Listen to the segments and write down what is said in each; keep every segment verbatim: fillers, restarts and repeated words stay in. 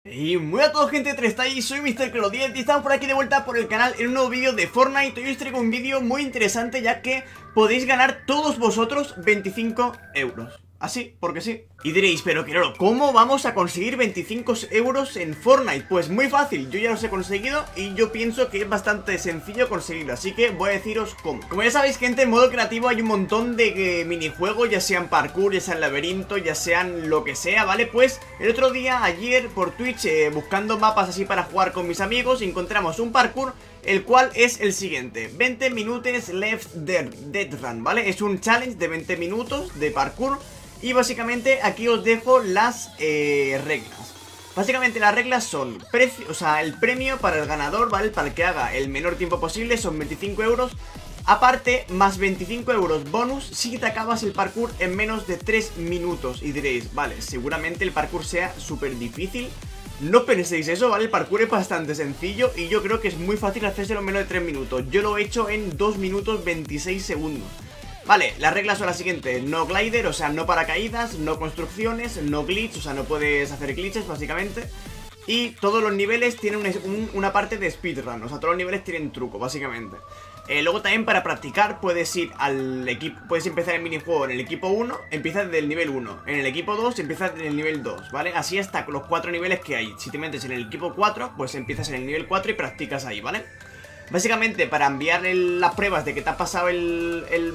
Y muy a todos, gente, ¿cómo estáis? Soy mister Clero diez y estamos por aquí de vuelta por el canal en un nuevo vídeo de Fortnite. Hoy os traigo un vídeo muy interesante, ya que podéis ganar todos vosotros veinticinco euros. Así, porque sí. Y diréis, pero Clero, ¿cómo vamos a conseguir veinticinco euros en Fortnite? Pues muy fácil, yo ya los he conseguido y yo pienso que es bastante sencillo conseguirlo, así que voy a deciros cómo. Como ya sabéis, gente, en modo creativo hay un montón de eh, minijuegos, ya sean parkour, ya sean laberinto, ya sean lo que sea, ¿vale? Pues el otro día, ayer, por Twitch, eh, buscando mapas así para jugar con mis amigos, encontramos un parkour, el cual es el siguiente: veinte minutos left dead, dead run, ¿vale? Es un challenge de veinte minutos de parkour. Y básicamente aquí os dejo las eh, reglas. Básicamente las reglas son precio, o sea, el premio para el ganador, ¿vale? Para el que haga el menor tiempo posible son veinticinco euros. Aparte, más veinticinco euros bonus si te acabas el parkour en menos de tres minutos. Y diréis, vale, seguramente el parkour sea súper difícil. No penséis eso, ¿vale? El parkour es bastante sencillo y yo creo que es muy fácil hacérselo en menos de tres minutos. Yo lo he hecho en dos minutos veintiséis segundos. Vale, las reglas son las siguientes: no glider, o sea, no paracaídas, no construcciones, no glitch, o sea, no puedes hacer glitches básicamente. Y todos los niveles tienen un, un, una parte de speedrun, o sea, todos los niveles tienen truco, básicamente. eh, Luego también para practicar puedes ir al equipo, puedes empezar el minijuego en el equipo uno, empiezas desde el nivel uno. En el equipo dos empiezas en el nivel dos, ¿vale? Así hasta los cuatro niveles que hay. Si te metes en el equipo cuatro, pues empiezas en el nivel cuatro y practicas ahí, ¿vale? Básicamente para enviar el, las pruebas de que te has pasado el... el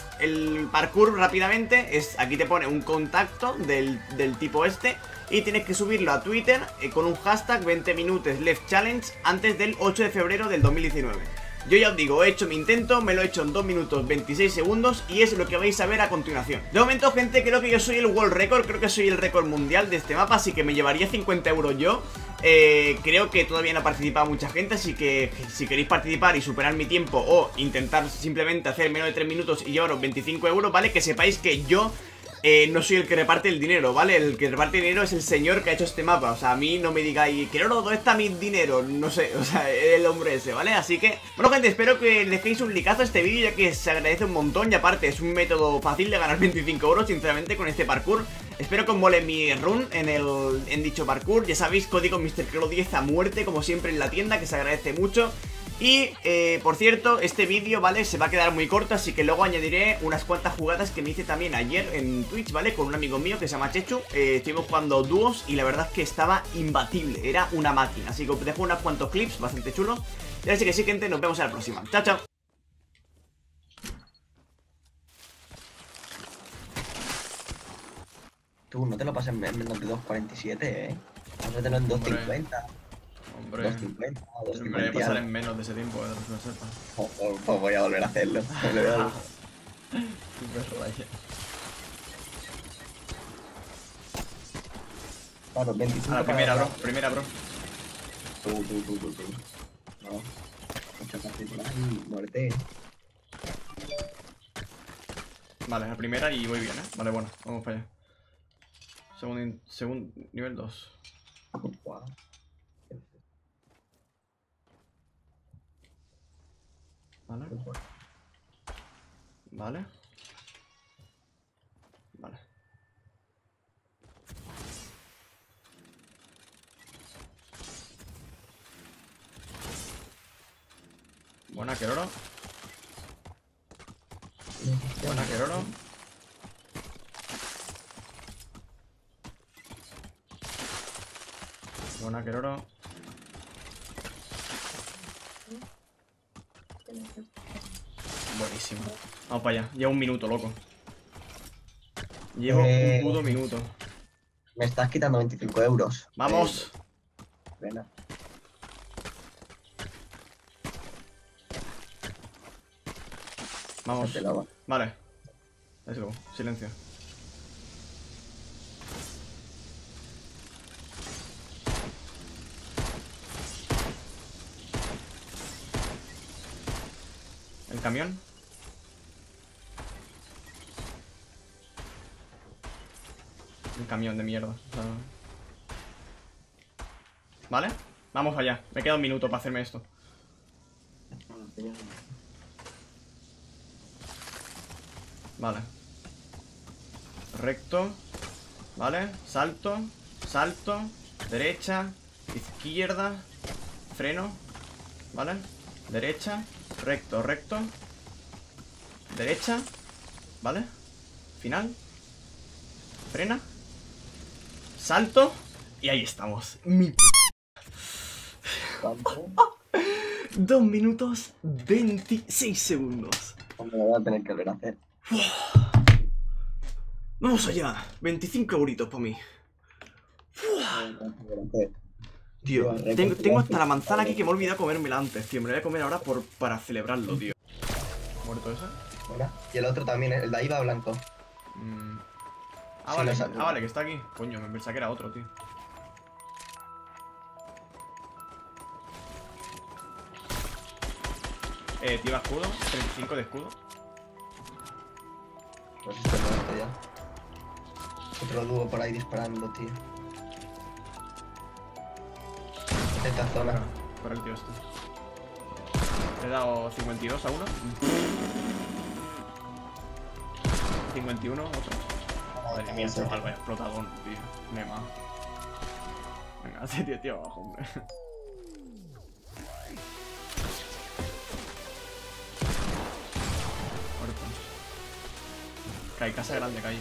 el parkour rápidamente, es aquí te pone un contacto del, del tipo este y tienes que subirlo a Twitter eh, con un hashtag veinte minutos left challenge antes del ocho de febrero del dos mil diecinueve. Yo ya os digo, he hecho mi intento, me lo he hecho en dos minutos veintiséis segundos y es lo que vais a ver a continuación. De momento, gente, creo que yo soy el world record, creo que soy el récord mundial de este mapa, así que me llevaría cincuenta euros yo. Eh, creo que todavía no ha participado mucha gente, así que si queréis participar y superar mi tiempo o intentar simplemente hacer menos de tres minutos y llevaros veinticinco euros, ¿vale? Que sepáis que yo... Eh, no soy el que reparte el dinero, ¿vale? El que reparte el dinero es el señor que ha hecho este mapa. O sea, a mí no me digáis, Clero, ¿dónde está mi dinero? No sé, o sea, el hombre ese, ¿vale? Así que, bueno, gente, espero que dejéis un likeazo a este vídeo, ya que se agradece un montón. Y aparte, es un método fácil de ganar veinticinco euros, sinceramente, con este parkour. Espero que os mole mi run en, el, en dicho parkour. Ya sabéis, código mister Clero diez a muerte, como siempre en la tienda, que se agradece mucho. Y, eh, por cierto, este vídeo, ¿vale? Se va a quedar muy corto, así que luego añadiré unas cuantas jugadas que me hice también ayer en Twitch, ¿vale? Con un amigo mío que se llama Chechu. eh, Estuvimos jugando dúos y la verdad es que estaba imbatible, era una máquina. Así que os dejo unos cuantos clips bastante chulos. Y así que sí, gente, nos vemos en la próxima. Chao, chao. Tú, no te lo pases en menos de dos cuarenta y siete, eh. Pásatelo en dos cincuenta. Hombre, dos cincuenta, dos me voy a pasar cincuenta. en menos de ese tiempo, eh, no sepas. Oh, oh, oh, voy a volver a hacerlo. Volver a- Super raya. Claro, veinticinco A la para primera, bro, atrás. primera, bro. Tú, tú, tú, tú, tú. No. Mucho fácil por ahí, muerte. Vale, la primera y voy bien, eh. Vale, bueno, vamos para allá. Segundo, segundo nivel dos. Guau. Vale. Vale. Vale. Buena, Keroro. Buena, Keroro. Buena, Keroro. Buenísimo. Vamos para allá. Llevo un minuto, loco. Llevo Eh, un puto minuto. Me estás quitando veinticinco euros. Vamos. Eh, pena. Vamos. Se te lava. Vale. Let's go. Silencio. El camión. Un camión de mierda, o sea... Vale, vamos allá. Me queda un minuto para hacerme esto. Vale. Recto. Vale, salto. Salto. Derecha. Izquierda. Freno. ¿Vale? Derecha. Recto, recto. Derecha. ¿Vale? Final. Frena. Salto. Y ahí estamos. Mi... Dos minutos veintiséis segundos. Hombre, lo voy a tener que volver a hacer. Vamos allá. veinticinco euritos para mí. Tío, tengo, tengo hasta la manzana aquí que me he olvidado comérmela antes, tío. Me la voy a comer ahora por, para celebrarlo, tío. ¿Muerto ese? Hola. Y el otro también, el de ahí va blanco. Mm. Ah, Sí, vale, lo saco. ah, vale, que está aquí. Coño, me pensaba que era otro, tío. Eh, tío, escudo. treinta y cinco de escudo. Pues esto es muerto ya. Otro dúo por ahí disparando, tío. Esta zona. Por el tío este. Le he dado cincuenta y dos a uno. cincuenta y uno, otro. Madre mía, chaval, vaya explotadón, tío. Nema. Venga, ese tío, tío, abajo, hombre. Muerto. Cae, casa grande, cae.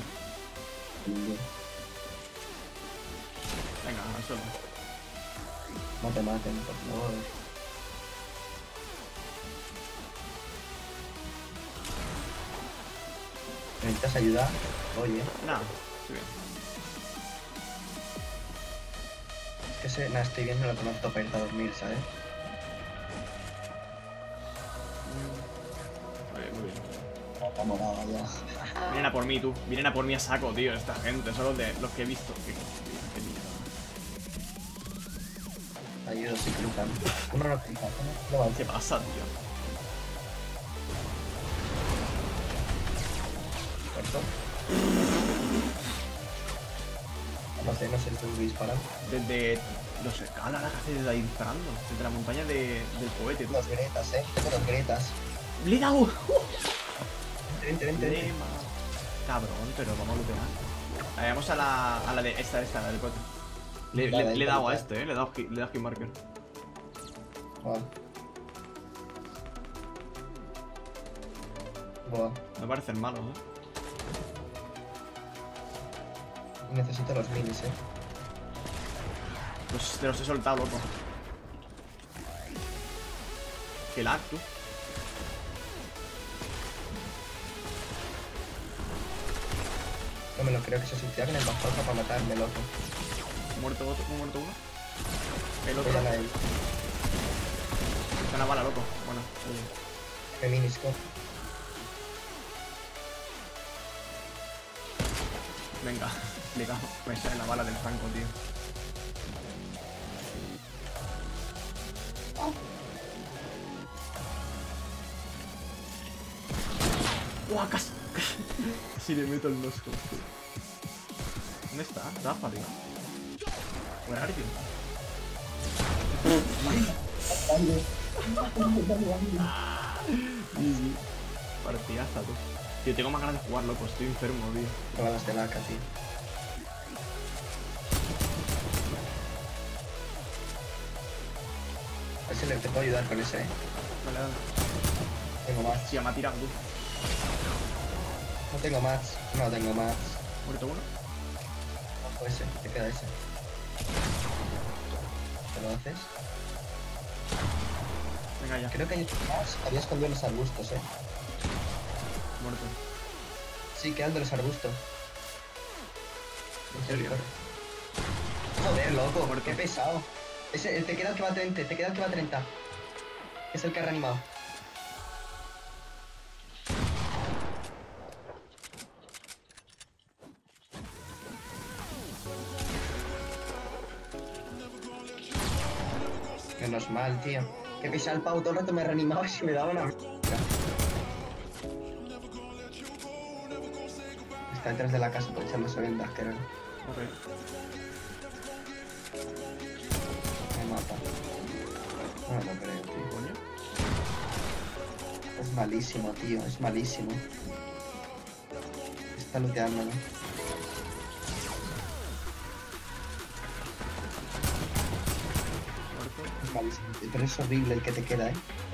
Venga, al suelo. Mate, maten, por favor. ¿Necesitas ayuda? Oye, Nada, estoy bien. es que ese, nada, estoy viendo lo conozco para irte a dormir, ¿sabes? Muy bien, muy bien. Está morada ya. Vienen a por mí, tú. Vienen a por mí a saco, tío, esta gente. Son los, de, los que he visto. Qué, qué mierda. Ayudo si cruzan. Uno no cruza, no va. ¿Qué pasa, tío? ¿Muerto? No sé, no sé, estoy disparando. Desde... No sé, cala la que hace desde ahí disparando. Desde la montaña de, del cohete, tú. Los gretas, eh. Tengo los gretas. ¡Le he dado! Vente, vente, vente. Lema. Cabrón, pero vamos a lootear. Vale, vamos a la, a la de esta, esta, la del cohete. Le, Dale, le, ahí, le he dado a dale. este, eh. Le he dado, hit- le he dado hit marker. Buah. Buah. Me parecen malos, eh. Necesito los minis, eh. Pues te los he soltado, loco. Qué lag, tú. No me lo creo que se suicida con el bazooka para matarme, loco. Muerto otro, muerto uno. El Voy otro. a la Está una bala, loco. Bueno, oye. ¿Qué minis, co? Venga, le cago. Me sale la bala del franco, tío. ¡Uah, casi! Casi le meto el nosco, tío. ¿Dónde está? Rafa, tío. Where are you? Easy. Partidaza, tú. Tío, tengo más ganas de jugar, loco. Estoy enfermo, tío. Con las de laca, tío. A ver si le te puedo ayudar con ese, eh. Vale, vale. Tengo más. Sí, me ha tirado, tú. No tengo más. No tengo más. Muerto uno. Ojo ese. Te queda ese. ¿Te lo haces? Venga, ya. Creo que hay más. Había escondido los arbustos, eh. Muerto. Sí, quedan de los arbustos. ¿En serio? Joder, loco. Muerto. Qué pesado. Ese, el te queda el que va a treinta. Te queda el que va a treinta. Es el que ha reanimado. Menos mal, tío. Que pesado el pavo, todo el rato me reanimaba y se me daba una... Está detrás de la casa por echándose vendas, que no Ok. me mata. No me lo creo, tío. Coño. Es malísimo, tío, es malísimo. Está looteándolo. Vale, sí, pero es horrible el que te queda, ¿eh?